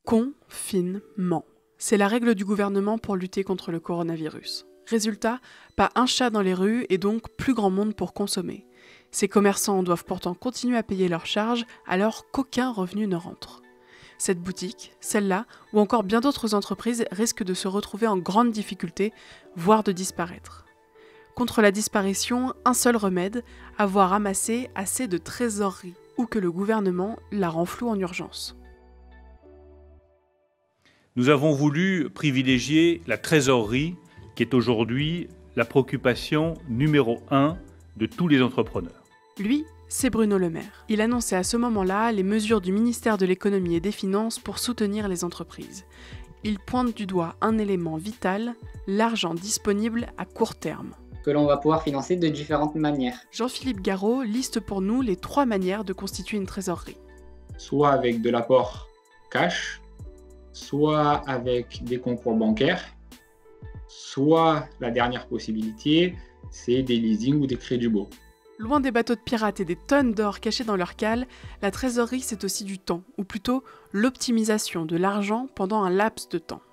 Confinement. C'est la règle du gouvernement pour lutter contre le coronavirus. Résultat, pas un chat dans les rues et donc plus grand monde pour consommer. Ces commerçants doivent pourtant continuer à payer leurs charges alors qu'aucun revenu ne rentre. Cette boutique, celle-là, ou encore bien d'autres entreprises risquent de se retrouver en grande difficulté, voire de disparaître. Contre la disparition, un seul remède, avoir amassé assez de trésorerie, ou que le gouvernement la renfloue en urgence. Nous avons voulu privilégier la trésorerie, qui est aujourd'hui la préoccupation numéro 1 de tous les entrepreneurs. Lui, c'est Bruno Le Maire. Il annonçait à ce moment-là les mesures du ministère de l'économie et des finances pour soutenir les entreprises. Il pointe du doigt un élément vital, l'argent disponible à court terme. Que l'on va pouvoir financer de différentes manières. Jean-Philippe Garot liste pour nous les 3 manières de constituer une trésorerie. Soit avec de l'apport cash, soit avec des concours bancaires, soit la dernière possibilité, c'est des leasing ou des crédits baux. Loin des bateaux de pirates et des tonnes d'or cachés dans leur cale, la trésorerie c'est aussi du temps, ou plutôt l'optimisation de l'argent pendant un laps de temps.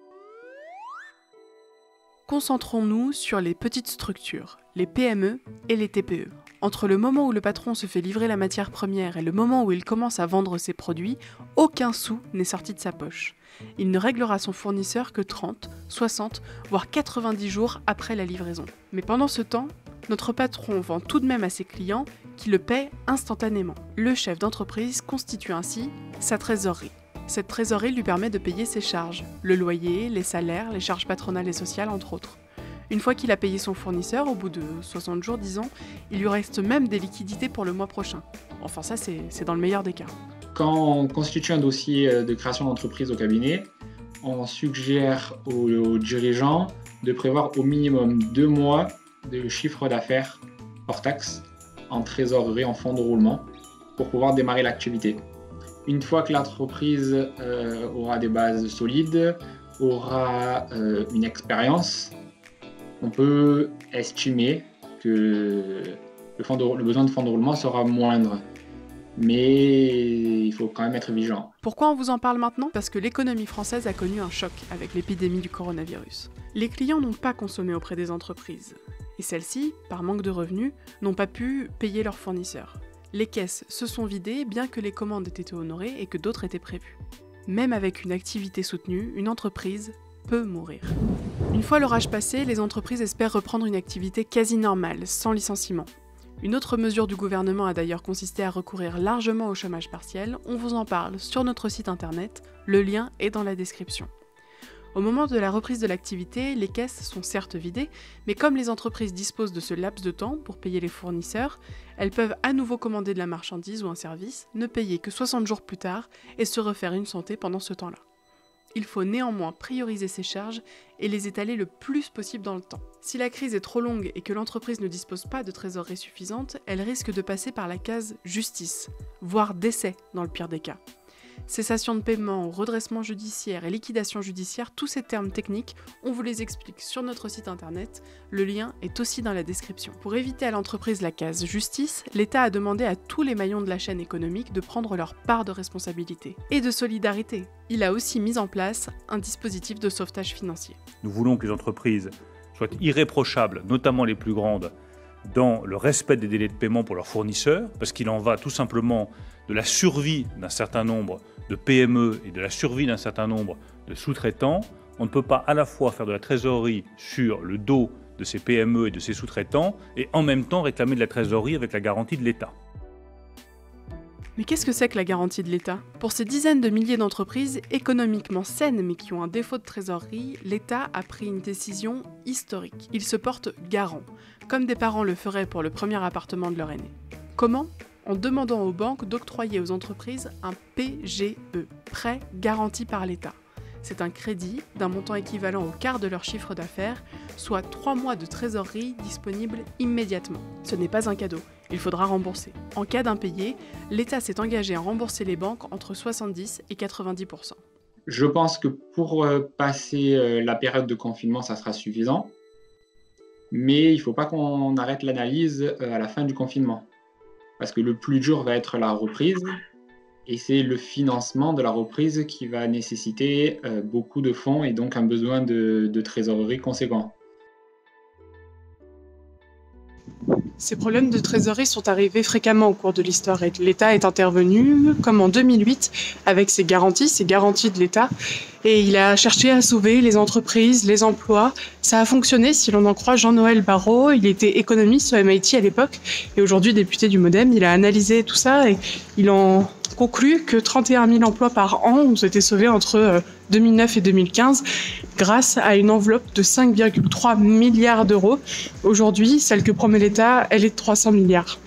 Concentrons-nous sur les petites structures, les PME et les TPE. Entre le moment où le patron se fait livrer la matière première et le moment où il commence à vendre ses produits, aucun sou n'est sorti de sa poche. Il ne réglera son fournisseur que 30, 60, voire 90 jours après la livraison. Mais pendant ce temps, notre patron vend tout de même à ses clients qui le paient instantanément. Le chef d'entreprise constitue ainsi sa trésorerie. Cette trésorerie lui permet de payer ses charges, le loyer, les salaires, les charges patronales et sociales entre autres. Une fois qu'il a payé son fournisseur, au bout de 60 jours disons, il lui reste même des liquidités pour le mois prochain. Enfin ça c'est dans le meilleur des cas. Quand on constitue un dossier de création d'entreprise au cabinet, on suggère aux dirigeants de prévoir au minimum 2 mois de chiffre d'affaires hors taxe en trésorerie, en fonds de roulement, pour pouvoir démarrer l'activité. Une fois que l'entreprise aura des bases solides, aura une expérience, on peut estimer que le besoin de fonds de roulement sera moindre. Mais il faut quand même être vigilant. Pourquoi on vous en parle maintenant ? Parce que l'économie française a connu un choc avec l'épidémie du coronavirus. Les clients n'ont pas consommé auprès des entreprises. Et celles-ci, par manque de revenus, n'ont pas pu payer leurs fournisseurs. Les caisses se sont vidées bien que les commandes aient été honorées et que d'autres étaient prévues. Même avec une activité soutenue, une entreprise peut mourir. Une fois l'orage passé, les entreprises espèrent reprendre une activité quasi normale, sans licenciement. Une autre mesure du gouvernement a d'ailleurs consisté à recourir largement au chômage partiel. On vous en parle sur notre site internet, le lien est dans la description. Au moment de la reprise de l'activité, les caisses sont certes vidées, mais comme les entreprises disposent de ce laps de temps pour payer les fournisseurs, elles peuvent à nouveau commander de la marchandise ou un service, ne payer que 60 jours plus tard et se refaire une santé pendant ce temps-là. Il faut néanmoins prioriser ces charges et les étaler le plus possible dans le temps. Si la crise est trop longue et que l'entreprise ne dispose pas de trésorerie suffisante, elle risque de passer par la case justice, voire décès dans le pire des cas. Cessation de paiement, redressement judiciaire et liquidation judiciaire, tous ces termes techniques, on vous les explique sur notre site internet, le lien est aussi dans la description. Pour éviter à l'entreprise la case justice, l'État a demandé à tous les maillons de la chaîne économique de prendre leur part de responsabilité et de solidarité. Il a aussi mis en place un dispositif de sauvetage financier. Nous voulons que les entreprises soient irréprochables, notamment les plus grandes, dans le respect des délais de paiement pour leurs fournisseurs, parce qu'il en va tout simplement de la survie d'un certain nombre de PME et de la survie d'un certain nombre de sous-traitants. On ne peut pas à la fois faire de la trésorerie sur le dos de ces PME et de ces sous-traitants et en même temps réclamer de la trésorerie avec la garantie de l'État. Mais qu'est-ce que c'est que la garantie de l'État ? Pour ces dizaines de milliers d'entreprises économiquement saines mais qui ont un défaut de trésorerie, l'État a pris une décision historique. Il se porte garant, comme des parents le feraient pour le premier appartement de leur aîné. Comment ? En demandant aux banques d'octroyer aux entreprises un PGE, prêt garanti par l'État. C'est un crédit d'un montant équivalent au quart de leur chiffre d'affaires, soit 3 mois de trésorerie disponible immédiatement. Ce n'est pas un cadeau, il faudra rembourser. En cas d'impayé, l'État s'est engagé à rembourser les banques entre 70 et 90%. Je pense que pour passer la période de confinement, ça sera suffisant. Mais il ne faut pas qu'on arrête l'analyse à la fin du confinement. Parce que le plus dur va être la reprise. Et c'est le financement de la reprise qui va nécessiter beaucoup de fonds et donc un besoin de trésorerie conséquent. Ces problèmes de trésorerie sont arrivés fréquemment au cours de l'histoire et l'État est intervenu, comme en 2008, avec ces garanties de l'État. Et il a cherché à sauver les entreprises, les emplois. Ça a fonctionné, si l'on en croit Jean-Noël Barrot. Il était économiste au MIT à l'époque et aujourd'hui député du MoDem. Il a analysé tout ça et il en conclut que 31 000 emplois par an ont été sauvés entre 2009 et 2015 grâce à une enveloppe de 5,3 milliards d'euros. Aujourd'hui, celle que promet l'État, elle est de 300 milliards.